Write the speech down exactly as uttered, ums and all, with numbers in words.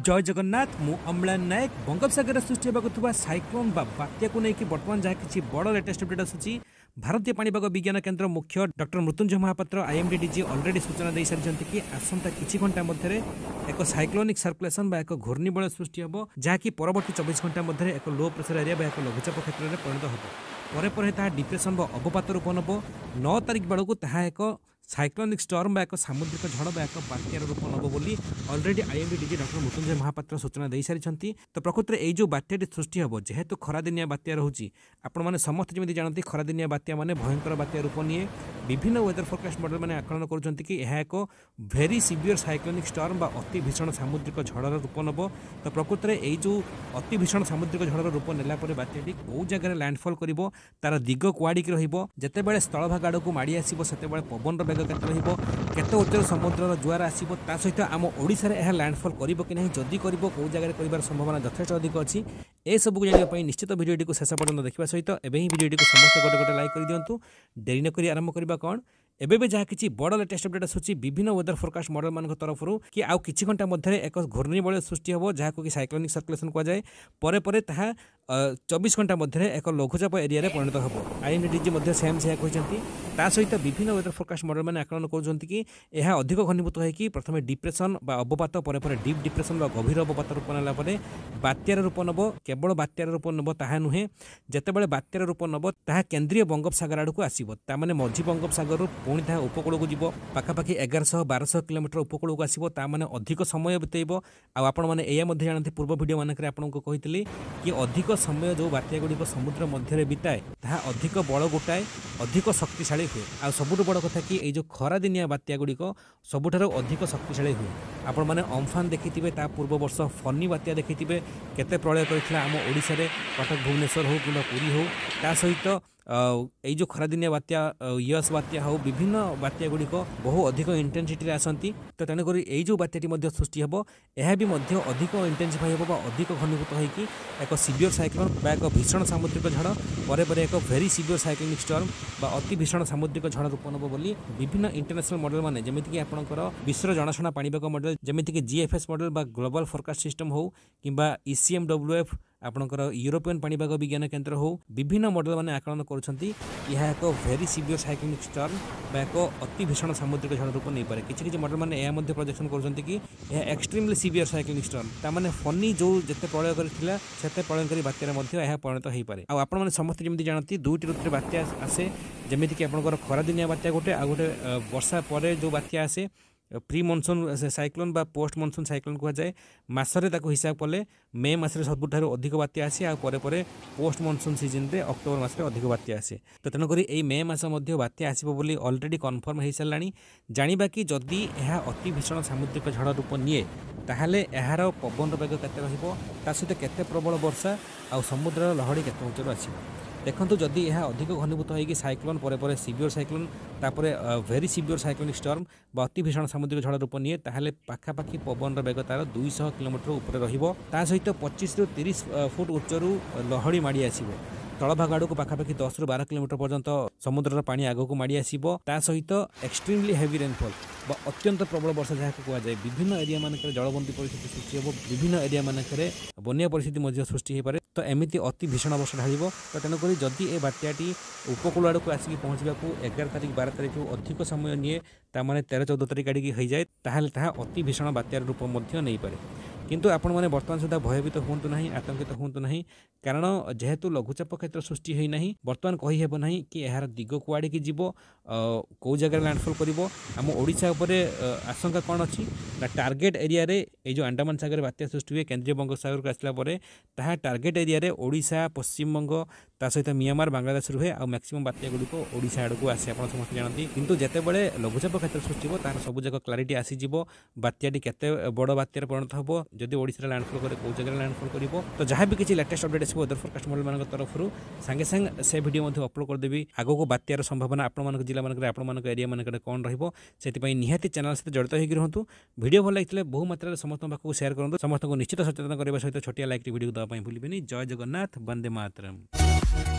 जय जगन्नाथ मु अम्लान नायक बंगोपसागर सृष्टि होगा साइक्लोन बात्या को लेकिन बर्तमान जहाँ किसी बड़ लेटेस्ट अपडेट आसूँ भारतीय पाणीपाग विज्ञान केन्द्र मुख्य doctor Mrutyunjay Mohapatra IMD DG already सूचना दे सारी कि आसंता किछि घंटा मध्य एक साइक्लोनिक सर्कुलेशन एक घूर्णिबल सृष्टि हम जहाँकि परवर्ती चौबीस घंटा मध्य एक लो प्रेसर एरिया एक लघुचाप क्षेत्र में परिणत हो पर डिप्रेशन व अवपात रूप नब नौ तारिख बेलू ताहा एक साइक्लोनिक स्टर्म बा एक सामुद्रिक झड़ बा एक बात्यार रूप नब बोली already IMD DG doctor Mrutyunjay Mohapatra सूचना दे सारी। तो प्रकृत में यही बात्याटी सृष्टि हम जेहेतु खरादिनिया बात्या रोचे आपण मैंने समस्त जमी जानते खरादिनिया बात्या माने भयंकर बात्या रूप निए विभिन्न वेदर फोरकास्ट मॉडल मैंने आकलन करुँच कि यह एक भेरी सिवियर साइक्लोनिक स्टर्म बा अति भीषण सामुद्रिक झड़र रूप नब। तो प्रकृत में यही जो अति भीषण सामुद्रिक झड़र रूप नेला बात्याटी कौ जगह लैंडफॉल कर तार दिग कुआड़िकी रतेबे स्थलभाग आड़ को माड़ी आसो से पवन बेग केते उच्चर समुद्र जुआर आसो ता सहित आम ओडिशा रे यह लैंडफॉल करिबो कि नहीं जदि करिबो को जगह करिबार संभावना यथेष्ट अधिक अच्छी ए सब जानापी निश्चित भिडियोटी को शेष पर्यटन देखा सहित एवं भिडियोटी को समस्त गोटे गोटे लाइक कर दिंतु डेरी नक आरंभ करवा कौन एबे जहाँ किसी बड़ लेटेस्ट अपडेट आसूँ विभिन्न वेदर फोरकास्ट मॉडल मान तरफ कि आउ किछि घंटा मध्य एक घूर्णिबल सृष्टि हम जहाँ को कि साइक्लोनिक सर्कुलेशन कहुए परे परे ताहा चौबीस घंटा मध्य एक लघुचाप एरिया रे परिणत हम आईएमडीडीजी सेम से कहते ता सहित विभिन्न वेदर फोरकास्ट मॉडल मैंने आकलन कर कि यह अधिक घनीभूत होगी प्रथम डिप्रेशन बा अवपात पर पर डीप डिप्रेशन गभीर अवपात रूप नाला बात्यार रूप नब केवल बात्यार रूप नब ताहा नुहे जितेबाला बात्यार रूप नब ताहा केन्द्रीय बंगोपसागर आड़ को आसो ताने मझी बंगोपसागर पुणी ताहा उपकूल को जीव पाखापाखि एगारश बारश किलोमीटर उपकूल को आसो ताने अधिक समय बितेब आपण मैंने यह जानते पूर्व भिडियो मानक आपको कही कि अधिक समय जो बात्या गुड़िक समुद्र मध्य बिताए ताहा अधिक बड़ गोटाए अधिक शक्तिशाली हुए आ सबुठ बड़ कथा कि ये जो खरादिनिया बात्या गुड़िक सबुठार अधिक शक्तिशाली हुए आपण मैंने अम्फान देखिथे ता पूर्व वर्ष फनी बात्या देखिथे केते प्रलय करथिला आम ओडिशा रे कटक भुवनेश्वर हो कि पुरी हो ता सहित यही जो खरादिनिया बात्या यस बात्या हो विभिन्न बात्या गुड़िक बहु अधिक इंटेंसिटी आसती। तो तेणुक यही जो बात्याटी सृष्टि हम यह भी अधिक इंटेंसिफाई हम अधिक घनीभूत होगी एक सिवियर साइक्लोन बा एक भीषण सामुद्रिक झड़ पर पर एक भेरी सिवियर साइक्लोनिक स्टर्म बा अति भीषण सामुद्रिक झड़ रूप नब बोली विभिन्न इंटरनेशनल मॉडल माने जमीक आपंकर विश्व जनाशुना पाणीपाग मॉडल जमीक जीएफएस मॉडल बा ग्लोबल फोरकास्ट सिस्टम हो कि ईसीएमडब्ल्यूएफ आपणकर यूरोपियन पाणीपाग विज्ञान केन्द्र हो विभिन्न मॉडल मैंने आकलन करुँच यह एक भेरी सिवियर साइक्लोनिक स्टर्म बा एक अति भीषण सामुद्रिक झड़ रूप नहीं पारे किसी किसी मॉडल मैंने यह प्रोजेक्शन करुँच कि यह एक्सट्रीमली सिवियर साइक्लोनिक स्टर्म ताने फनी जो जिते प्रलय करथिला सेते प्रलयकारी बात्यार मध्य यह परिणत हो पारे। आ आपण मैंने समस्त जमी जानती दुईटी ऋतु बात्या आसे जमीक आपंकर खरादिनिया बात्या गोटे आ गोटे वर्षा पर जो बात्या आसे प्री मनसून साइक्लोन बा पोस्ट मनसून साइक्लोन कहुए मसरे हिसाब कले मे मसरे सबुठार अधिक बात्या आसे आ परे परे पोस्ट मनसून सीजन रे अक्टोबर मसरे अधिक बात्या आसे। तो तेणुक यही मे मस बात्या आसो बोली अलरेडी कन्फर्म हो सारा जाना कि जदि यह अति भीषण सामुद्रिक झड़ रूप निए ताहले यार पवन बेग केते रहिबो ता सहित केते प्रबल वर्षा आ समुद्र लहड़ी केते उच्चर आसिबो देखो जदि यह अधिक घनीभूत होगी साइक्लोन पर पर सिवियर साइक्लोन तापर भेरी सिवियर साइक्लोनिक स्टर्म बा अति भीषण सामुद्रिक झड़ रूप निए ताहले पाखापाखि पवन बेग तार दुईश किलोमीटर उपर रहिबो ता सहित पच्चीस रु तीस फुट उच्चरू लहड़ी माड़ी आसिबो तलभाग आड़ को पाखापाखि दस रु बारह किलोमीटर पर्यंत समुद्र पानी आगक माड़ी आसिबो ता सहित एक्सट्रीमली हेवी रेनफॉल बा अत्यंत प्रबल वर्षा जहाँ कहुए विभिन्न एरिया मानक जलबंदी परिस्थिति सृष्टि हो विभिन्न एरिया मानक बन्या परिस्थिति मध्य सृष्टि हो पारे। तो एमती अति भीषण वर्षा ढाल तो तेणुक जदि ए बात्याटी उपकूल आड़ को आसिक पहुँचा एगार तारिख बारह तारिख अधिक समय निए ताने तेरह चौदह तारिख आड़िकी हो जाए ताहले ताहा अति भीषण बात्यार रूप नहीं पारे। किंतु आपण मैंने बर्तमान सुधा भयभीत हूँ ना आतंकित हूँ ना कारण जेहेतु लघुचाप क्षेत्र सृष्टि होना बर्तमान कहीहब ना कि यार दिग कुआड़िकी जीव कौ जगह लैंडफॉल कर आम ओडिशा उपरे आशंका कौन अच्छी ना टार्गेट एरिया रे ये जो अंडमान सागर बात्या सृष्टि हुए केन्द्रीय बंगोपसागर को आसला ताहा टार्गेट एरिया रे ओडिशा पश्चिमबंग ता सहित म्यांमार बांग्लादेश रुहे आ मैक्सिमम बात्या गुड़िक ओडिशा आड़ को आसे आप समस्त जानती किंतु जितेबाला लघुचाप क्षेत्र सृष्टि हो तार सब जगह क्लारिटी आसीज बात्याटी केते बड़ बात्यार परिणत हम जदि ओडिशा लैंडफॉल करे कौ जगह लैंडफॉल करिवो। तो जहाँ भी किसी लेटेस्ट अपडेट आसो वेदर फोरकास्ट मॉडल मान तरफ सांगे सांगे से वीडियो मध्य अपलोड करदेवी आगो को बात्यार संभावना आपण जिला मानक आपण मानक एरिया मानक कौन रहिबो सेति निहाती चैनल सहित जड़ित होगी रहतु वीडियो भल लगे बहु मात्रा समस्त पाखक शेयर करूँ समस्त को निश्चित सचेतन करने सहित छोटिया लाइक वीडियो देवाई भूलें। जय जगन्नाथ वंदे मातरम।